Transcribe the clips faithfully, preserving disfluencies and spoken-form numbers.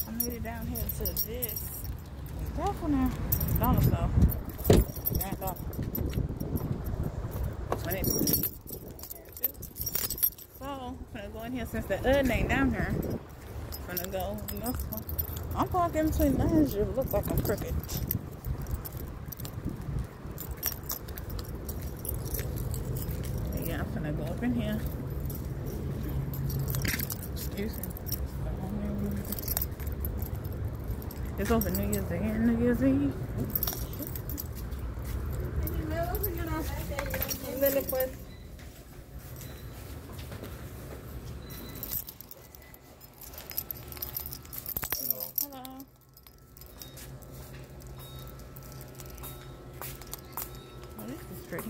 I made it down here to this. Definitely dollar store. Grand dollar. twenty-two. So I'm gonna go in here since the other ain't down here. I'm gonna go in this one. I'm parking between lines. It looks like I'm crooked. Yeah, I'm gonna go up in here. Excuse me. It's open New Year's Day and New Year's Eve. Hello. Oh, this is pretty.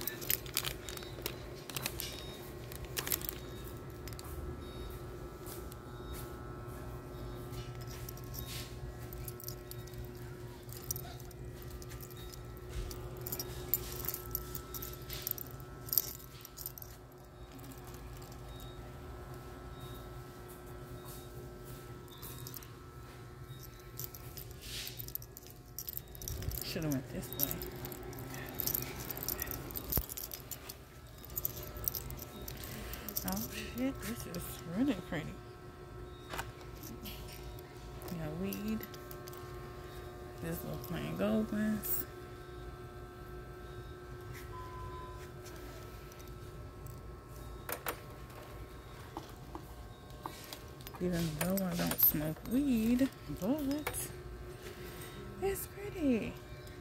Should have went this way. Oh shit, this is really pretty. Yeah, weed. This little plain gold glass. Even though I don't smoke weed, but it's pretty.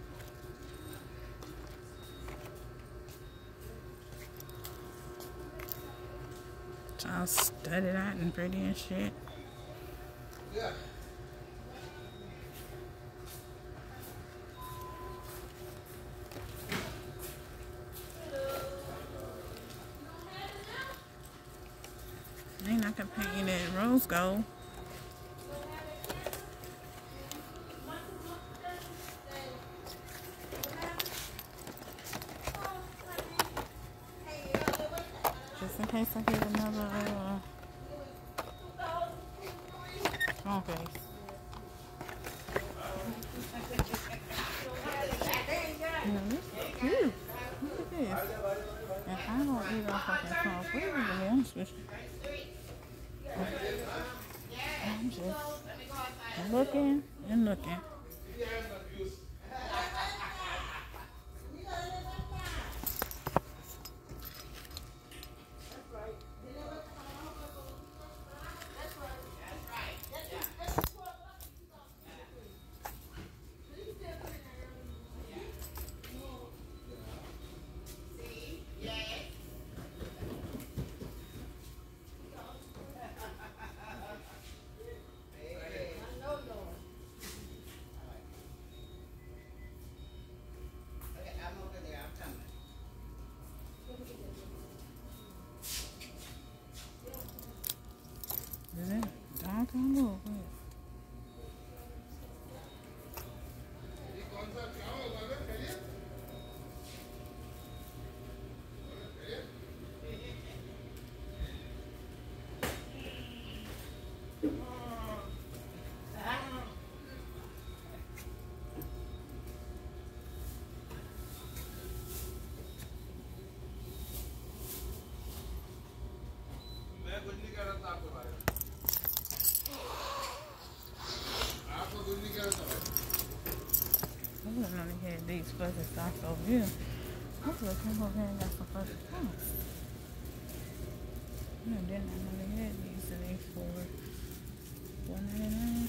All studded out and pretty and shit. Yeah. Ain't I can paint you that rose gold. Just in case I get another uh, phone case. You know, this is cute. Look at this. And I don't eat off fucking phone flavor, to be honest with you. I'm just looking and looking. Is that downtown or what? I wouldn't only had these fuzzy socks over here. Hopefully I come over here and got some fuzzy socks. No, then I only had these today for one ninety-nine.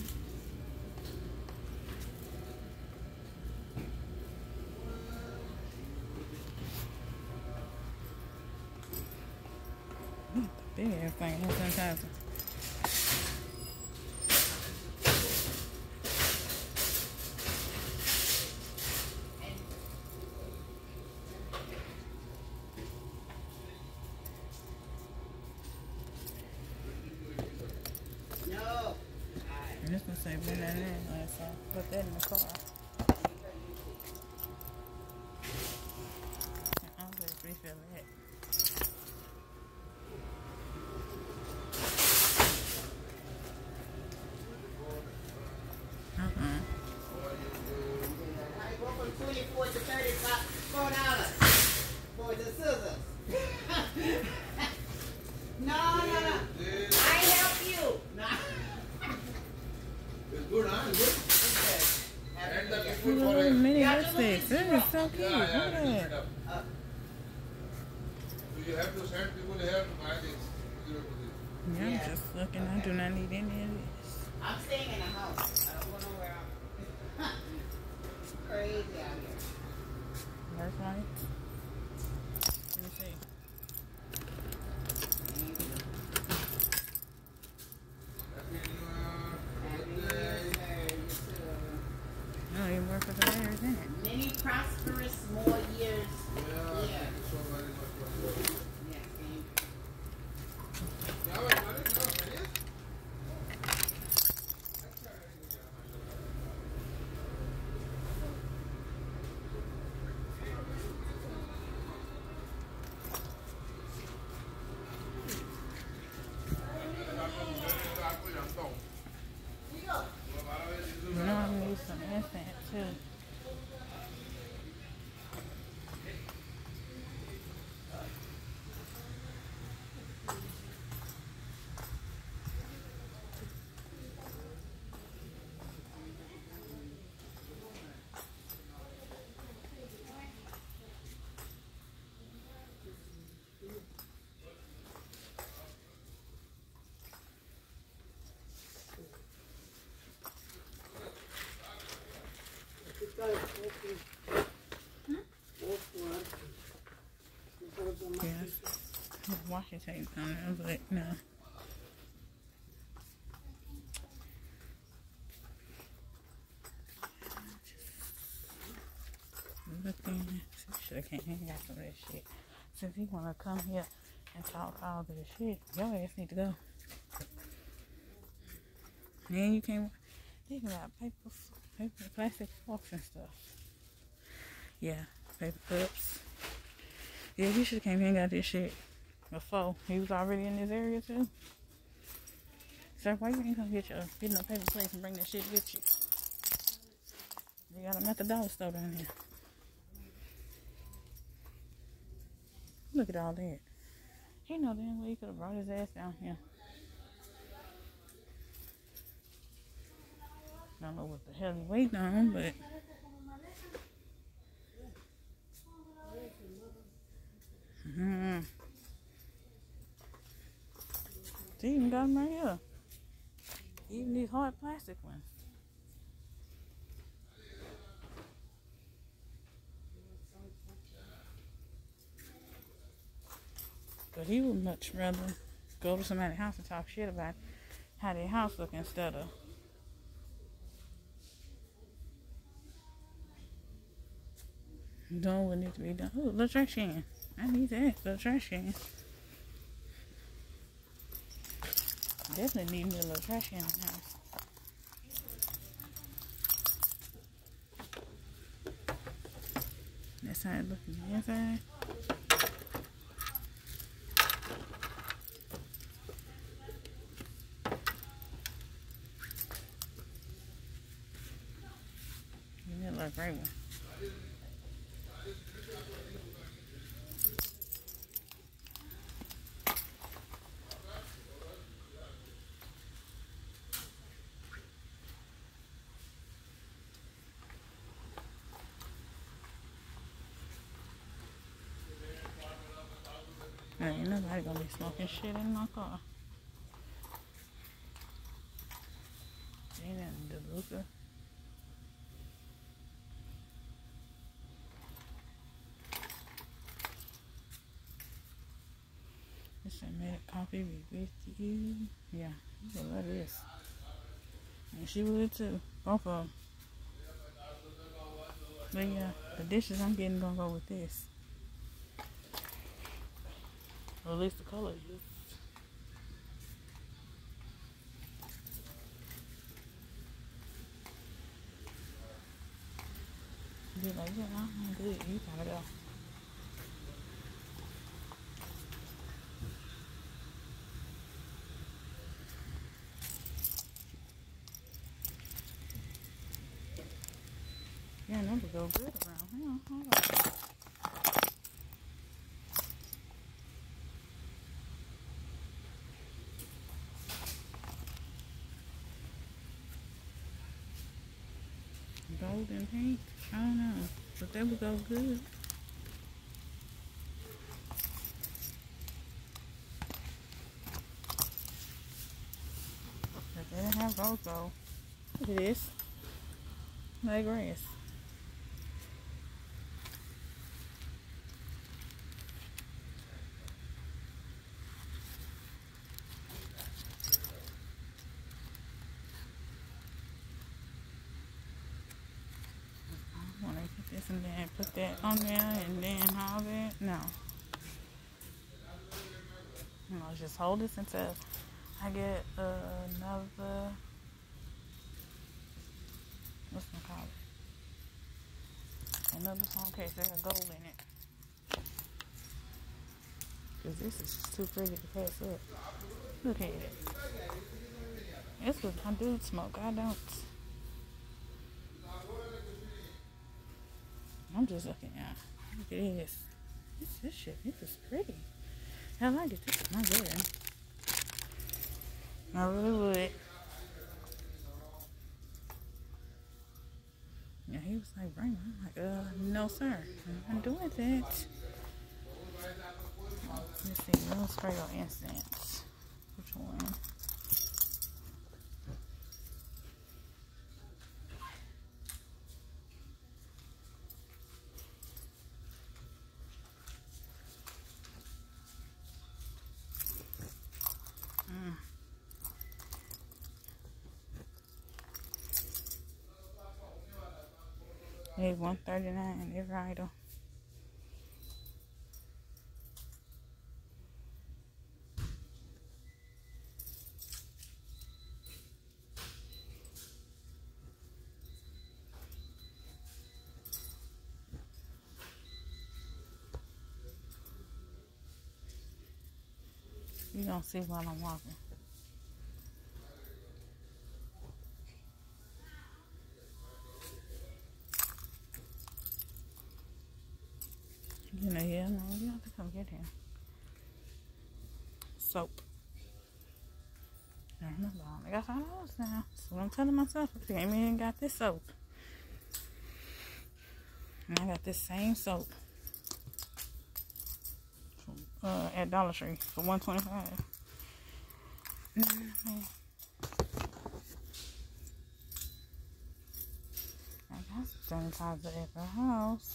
The big ass thing, one sanitizer. And this one say one ninety-nine, so put that in the car. I'll just refill it. you for the thirty-five, four dollars for the scissors. No, no, no. I help you. No. It's good, huh? It's good. It's good. Good for Little you. mini Yeah, lipsticks. That is so cute. Yeah, Look yeah, at you that. should have. Uh, So you have to send people here to buy this. Zero to zero. Yeah, I'm Yeah. just looking. I do not need any of this. I'm staying in a house. I don't go nowhere else. Crazy out here. Work right. Let me see. Happy New Year. Happy New Birthday. Year, sir. You too. No, you work for the bears, isn't it? Many prosperous more years. Yeah, Yeah. thank you so very much for your. Yeah, thank you. क्या हुआ तुम्हारे? क्या हुआ? खैरियत? मैं आपको जानता हूँ। बारह बजे दिन You know, I'm gonna use some instant too. Yes. Washi tape on there, but no. Looking. Should have came here and got some of this shit. Since he wanna come here and talk all this shit, your ass need to go. Then you came thinking about paper, paper, plastic forks and stuff. Yeah, paper cups. Yeah, he should have came here and got this shit before. He was already in this area too. Sir, why you ain't come get your get no paper plates and bring that shit with you? You got them at the dollar store down here. Look at all that. He know damn well he could have brought his ass down here. Don't know what the hell he waiting on, but mm-hmm. They even got them right here. Even these hard plastic ones. But he would much rather go to somebody's house and talk shit about how their house look instead of doing what needs to be done. Ooh, little trash can. I need that. Little trash can. Definitely need me a little trash can in the house. That's how it looks on the inside. You need a little gray one. Ain't nobody gonna be smoking shit in my car. Ain't that DeLuca? This ain't made a coffee be with you. Yeah, you will love this. And she would too. Both of them. But yeah, the dishes I'm getting gonna go with this. Or at least the color is. Be like, yeah, I'm good. You gotta go. Yeah, number go good around hang on, hold on. Golden pink? I don't know. But they would go good. But they didn't have those though. Look at this. Like grass. I want to put this and then put that on there and then all that. No. No, just hold this until I get uh, another, what's it called? Another phone case that has gold in it. Because this is just too pretty to pass up. Look at it. It's what I do smoke. I don't. I'm just looking at. Look at this. This, this shit, this is pretty. I like it. This is not good. I really would. Yeah, he was like, bring it. I'm like, uh, no, sir. I'm not doing that. Let's see. Real spray or incense. Which one? Mm. They one thirty-nine every item. You don't see while I'm walking. You know, yeah, no, you have to come get him. Soap. There's no bomb. I got five dollars now. That's what I'm telling myself. I came in and got this soap. And I got this same soap from, uh, at Dollar Tree for one twenty-five. Mm-hmm. I got some sanitizer at the house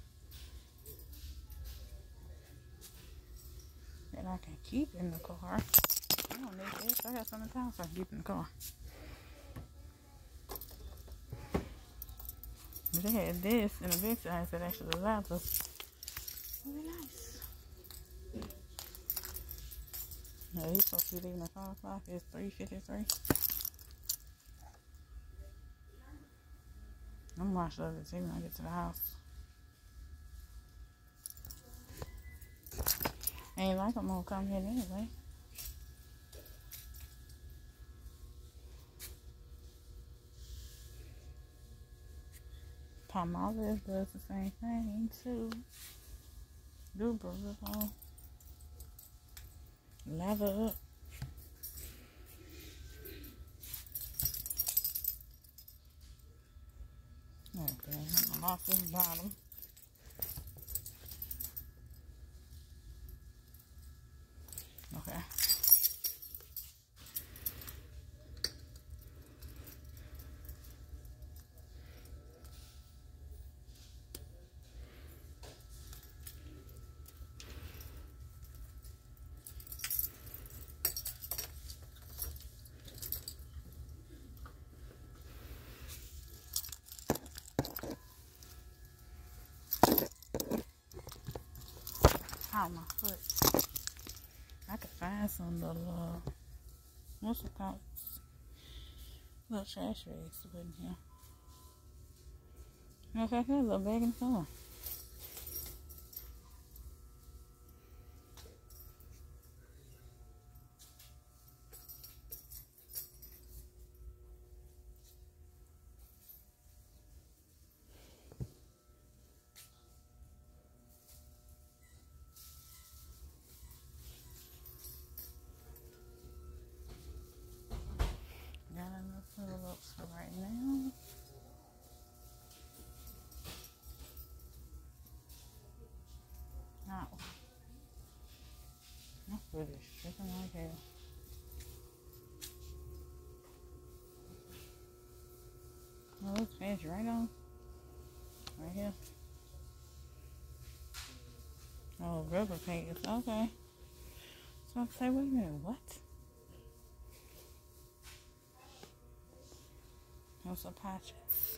that I can keep in the car. I don't need this. I got sanitizer I can keep in the car. They had this in a big size that actually allows us. Really nice. No, he's supposed to be leaving at five o'clock. It's three fifty-three. I'm watching other T V when I get to the house. Ain't like I'm gonna come here anyway. Palmolive does the same thing too. Do Bravo. Lather up. Okay, I'm off this bottom. Okay. Ow, my foot. I could find some little, uh, what's it called? Little trash bags to put in here. Matter of fact, I got a little bag in the car. foot is tripping like hell. Oh, it's finished right on. Right here. Oh, rubber paint is okay. So I say, wait a minute, what? Those are patches.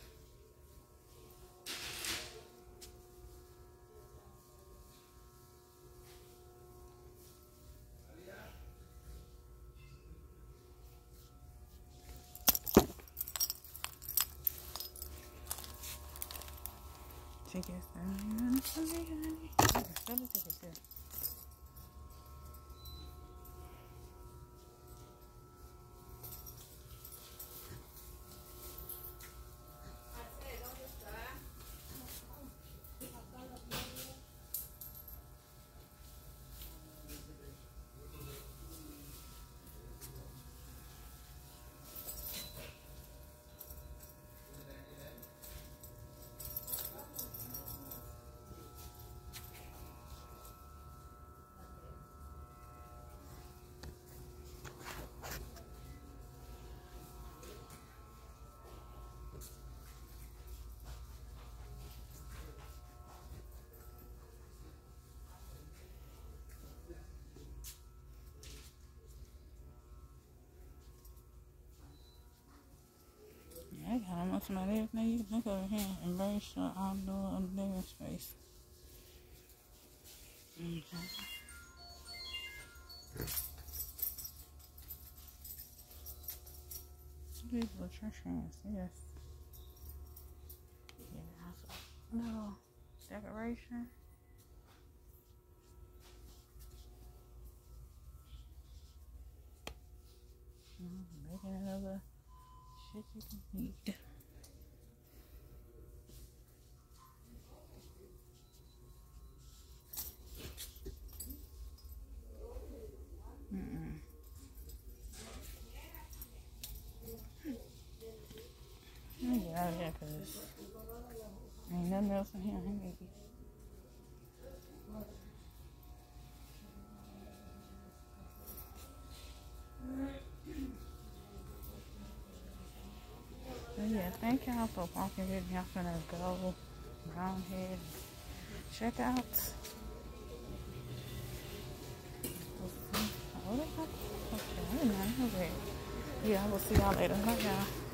She gets down, honey, honey. I can still take it there. I got almost about everything you can think of here. Embrace your outdoor living space. Okay. These little trash cans, yes. Yeah, that's a little decoration. Mm, making another shit you can need. Mm-mm. Let me get out of here because ain't nothing else in here. I need to So yeah, thank y'all for walking with me. I'm gonna go around here and check out. Oh, okay, I didn't know that. Yeah, I will see y'all later. Bye, y'all.